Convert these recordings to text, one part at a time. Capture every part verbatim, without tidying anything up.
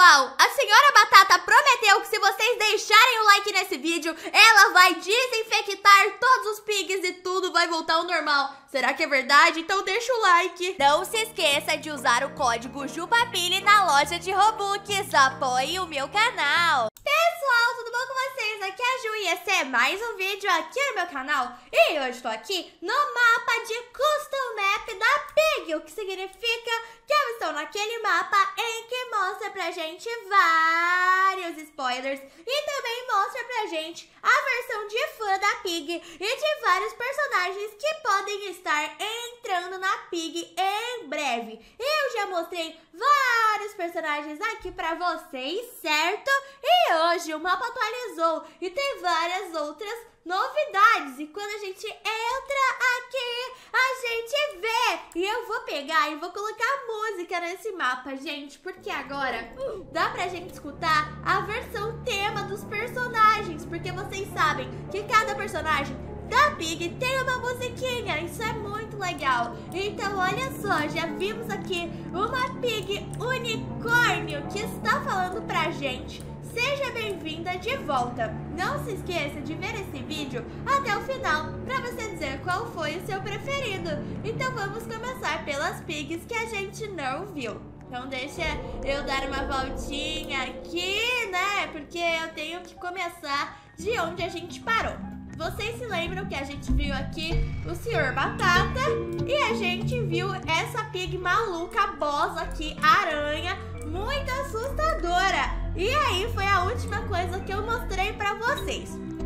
pessoal, a senhora Batata prometeu que se vocês deixarem o like nesse vídeo, ela vai desinfectar todos os pigs e tudo vai voltar ao normal. Será que é verdade? Então deixa o like. Não se esqueça de usar o código JUPAPILI na loja de Robux. Apoie o meu canal. Pessoal, tudo bom com vocês? Aqui é a Ju e esse é mais um vídeo aqui no meu canal. E hoje estou aqui no mapa de Custom Map da Pig, o que significa que eu estou naquele mapa em que mostra pra gente vários spoilers e também mostra pra gente a versão de fã da Pig e de vários personagens que podem estar entrando na Pig em breve. Eu já mostrei vários personagens aqui pra vocês, certo? E hoje o mapa atualizou e tem várias outras novidades, e quando a gente entra aqui, a gente vê. E eu vou pegar e vou colocar música nesse mapa, gente, porque agora dá pra gente escutar a versão tema dos personagens, porque vocês sabem que cada personagem da Pig tem uma musiquinha, isso é muito legal. Então olha só, já vimos aqui uma Pig unicórnio que está falando pra gente: seja bem-vinda de volta. Não se esqueça de ver esse vídeo até o final para você dizer qual foi o seu preferido. Então vamos começar pelas pigs que a gente não viu. Então deixa eu dar uma voltinha aqui, né? Porque eu tenho que começar de onde a gente parou. Vocês se lembram que a gente viu aqui o senhor Batata e a gente viu essa pig maluca, boss aqui, aranha, muito assustadora. E aí foi a última coisa que eu mostrei pra vocês.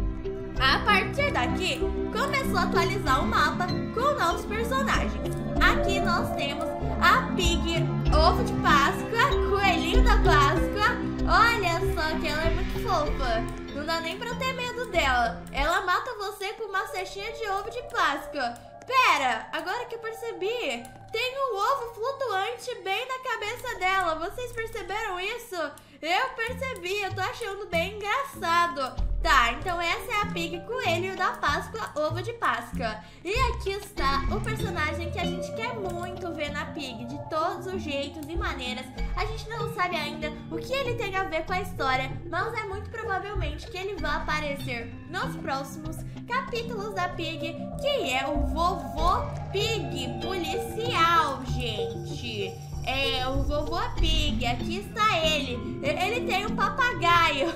A partir daqui, começou a atualizar o mapa com novos personagens. Aqui nós temos a Pig Ovo de Páscoa, Coelhinho da Páscoa. Olha só que ela é muito fofa. Não dá nem pra ter medo dela. Ela mata você com uma cestinha de ovo de Páscoa. Pera, agora que eu percebi, tem um ovo flutuante bem na cabeça dela. Vocês perceberam isso? Eu percebi, eu tô achando bem engraçado. Tá, então essa é a Pig Coelho da Páscoa, Ovo de Páscoa. E aqui está o personagem que a gente quer muito ver na Pig, de todos os jeitos e maneiras. A gente não sabe ainda o que ele tem a ver com a história, mas é muito provavelmente que ele vai aparecer nos próximos capítulos da Pig, que é o Vovô Pig policial, gente. É, o Vovô Pig, aqui está ele. Ele tem um papagaio.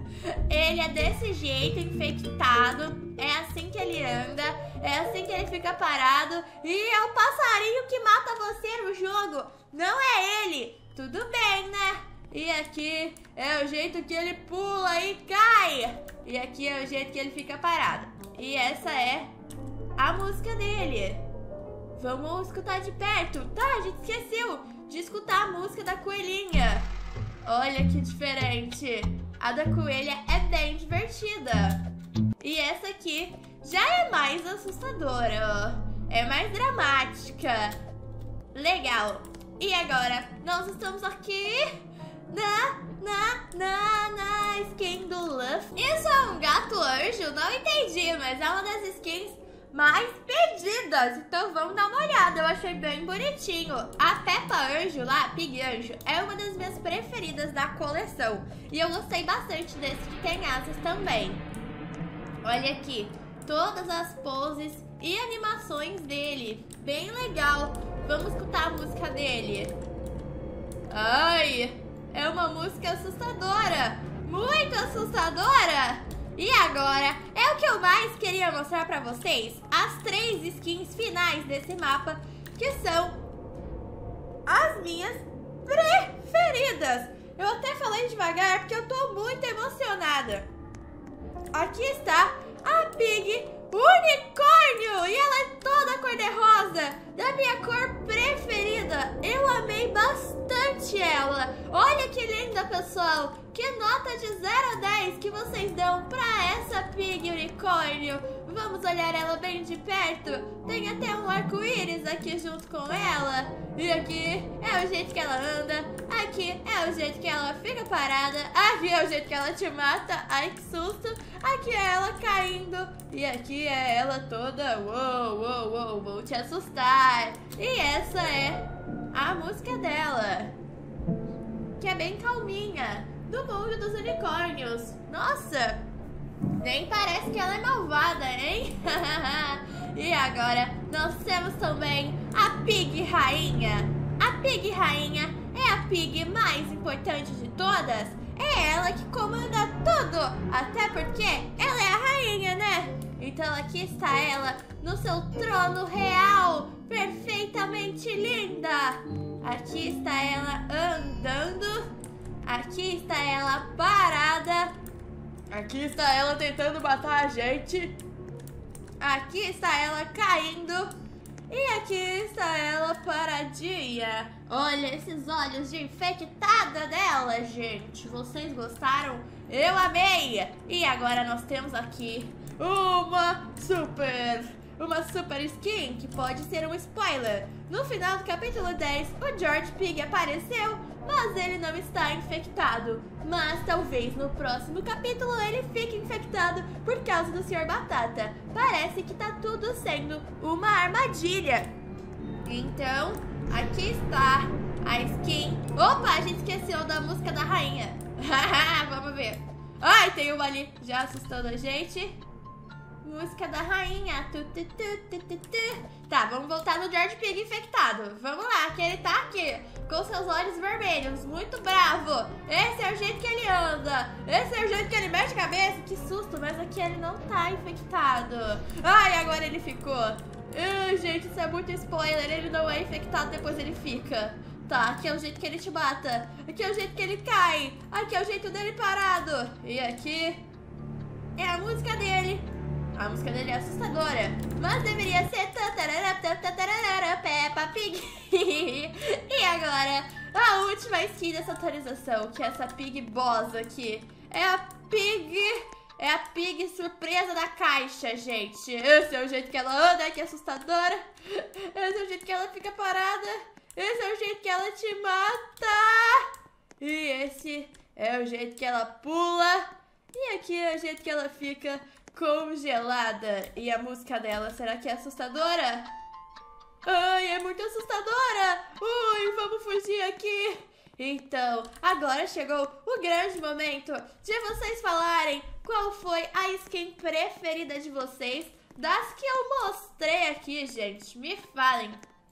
Ele é desse jeito, infectado. É assim que ele anda, é assim que ele fica parado. E é o passarinho que mata você no jogo. Não é ele. Tudo bem, né? E aqui é o jeito que ele pula e cai. E aqui é o jeito que ele fica parado. E essa é a música dele. Vamos escutar de perto. Tá, a gente esqueceu de escutar a música da coelhinha. Olha que diferente. A da coelha é bem divertida. E essa aqui já é mais assustadora, ó. É mais dramática. Legal. E agora nós estamos aqui na, na, na, na skin do Luffy. Isso é um gato anjo? Não entendi, mas é uma das skins mais pedidas, então vamos dar uma olhada. Eu achei bem bonitinho. A Peppa Anjo lá, Pig Anjo, é uma das minhas preferidas da coleção. E eu gostei bastante desse que tem asas também. Olha aqui, todas as poses e animações dele. Bem legal. Vamos escutar a música dele. Ai, é uma música assustadora. Muito assustadora. E agora é o que eu mais queria mostrar pra vocês, as três skins finais desse mapa, que são as minhas preferidas. Eu até falei devagar porque eu tô muito emocionada. Aqui está a Pig Unicórnio e ela é toda cor-de-rosa, da minha cor preferida. Eu amei bastante ela. Olha que linda, pessoal. Que nota de zero a dez que vocês dão pra essa Pig Unicórnio? Vamos olhar ela bem de perto. Tem até um arco-íris aqui junto com ela. E aqui é o jeito que ela anda. Aqui é o jeito que ela fica parada. Aqui é o jeito que ela te mata. Ai, que susto. Aqui é ela caindo. E aqui é ela toda. Uou, uou, uou, vou te assustar. E essa é a música dela. que é bem calminha, do mundo dos unicórnios. Nossa, nem parece que ela é malvada, hein? E agora nós temos também a Pig Rainha. A Pig Rainha é a Pig mais importante de todas. É ela que comanda tudo, até porque ela é a rainha, né? Então aqui está ela no seu trono real, perfeitamente linda. Aqui está ela andando. Aqui está ela parada. Aqui está ela tentando matar a gente. Aqui está ela caindo. E aqui está ela paradinha. Olha esses olhos de infectada dela, gente. Vocês gostaram? Eu amei! E agora nós temos aqui uma super... Uma super skin que pode ser um spoiler. No final do capítulo dez, o George Pig apareceu, mas ele não está infectado. Mas talvez no próximo capítulo ele fique infectado por causa do senhor Batata. Parece que tá tudo sendo uma armadilha. Então, aqui está a skin. Opa, a gente esqueceu da música da rainha. Vamos ver. Ai, tem uma ali já assustando a gente. Música da rainha. Tu, tu, tu, tu, tu, tu. Tá, vamos voltar no George Pig infectado. Vamos lá, que ele tá aqui com seus olhos vermelhos, muito bravo. Esse é o jeito que ele anda. Esse é o jeito que ele mexe a cabeça. Que susto, mas aqui ele não tá infectado. Ai, agora ele ficou. Ai, gente, isso é muito spoiler. Ele não é infectado, depois ele fica. Tá, aqui é o jeito que ele te mata. Aqui é o jeito que ele cai. Aqui é o jeito dele parado. E aqui é a música dele. A música dele é assustadora, mas deveria ser Peppa Pig. E agora, a última skin dessa atualização, que é essa Pig Boss aqui. É a Pig... É a Pig surpresa da caixa, gente. Esse é o jeito que ela anda, que é assustadora. Esse é o jeito que ela fica parada. Esse é o jeito que ela te mata. E esse é o jeito que ela pula. E aqui é o jeito que ela fica congelada. E a música dela, será que é assustadora? Ai, é muito assustadora. Ui, vamos fugir aqui. Então, agora chegou o grande momento de vocês falarem qual foi a skin preferida de vocês das que eu mostrei aqui, gente. Me falem,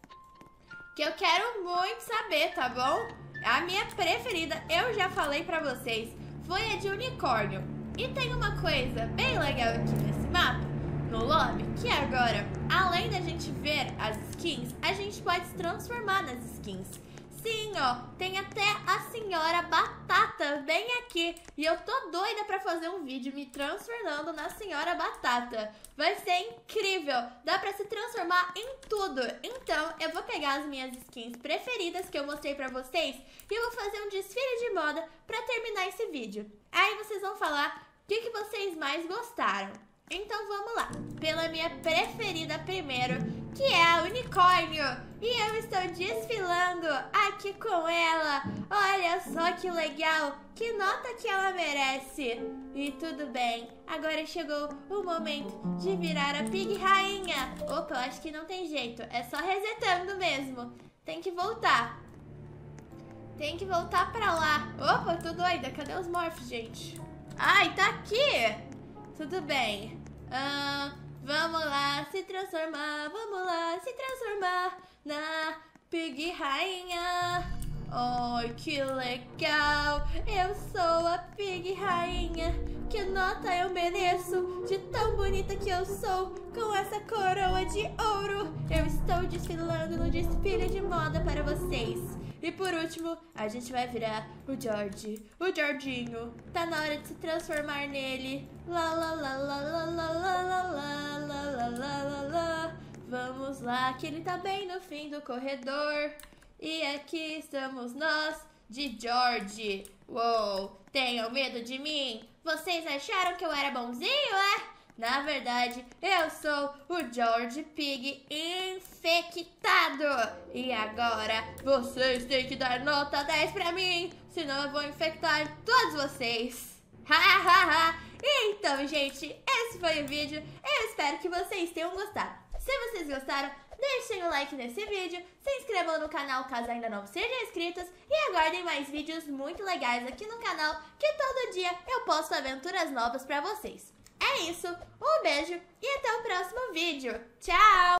que eu quero muito saber, tá bom? A minha preferida, eu já falei pra vocês, foi a de unicórnio. E tem uma coisa bem legal aqui nesse mapa, no lobby, que agora, além da gente ver as skins, a gente pode se transformar nas skins. Sim, ó, tem até a senhora Batata bem aqui. E eu tô doida pra fazer um vídeo me transformando na senhora Batata. Vai ser incrível, dá pra se transformar em tudo. Então, eu vou pegar as minhas skins preferidas que eu mostrei pra vocês e eu vou fazer um desfile de moda pra terminar esse vídeo. Aí vocês vão falar o que, que vocês mais gostaram. Então vamos lá, pela minha preferida primeiro, que é a unicórnio. E eu estou desfilando aqui com ela. Olha só que legal, que nota que ela merece. E tudo bem, agora chegou o momento de virar a Pig Rainha. Opa, eu acho que não tem jeito, é só resetando mesmo. Tem que voltar. Tem que voltar pra lá. Opa, eu tô doida, cadê os morphs, gente? Ai, tá aqui. Tudo bem. Ah, vamos lá se transformar. Vamos lá se transformar na Pig Rainha. Ai, que legal. Eu sou a Pig Rainha. Que nota eu mereço de tão bonita que eu sou, com essa coroa de ouro. Eu estou desfilando no desfile de moda para vocês. E por último, a gente vai virar o George, o Georginho. Tá na hora de se transformar nele. Lá, lá, lá, lá, lá, lá, lá, lá, lá, lá, lá, lá, lá. Vamos lá, que ele tá bem no fim do corredor. E aqui estamos nós, de George. Uou, tenham medo de mim? Vocês acharam que eu era bonzinho, é? Na verdade, eu sou o George Pig infectado. E agora, vocês têm que dar nota dez pra mim, senão eu vou infectar todos vocês. Então, gente, esse foi o vídeo. Eu espero que vocês tenham gostado. Se vocês gostaram, deixem o like nesse vídeo, se inscrevam no canal caso ainda não sejam inscritos e aguardem mais vídeos muito legais aqui no canal, que todo dia eu posto aventuras novas pra vocês. É isso, um beijo e até o próximo vídeo. Tchau!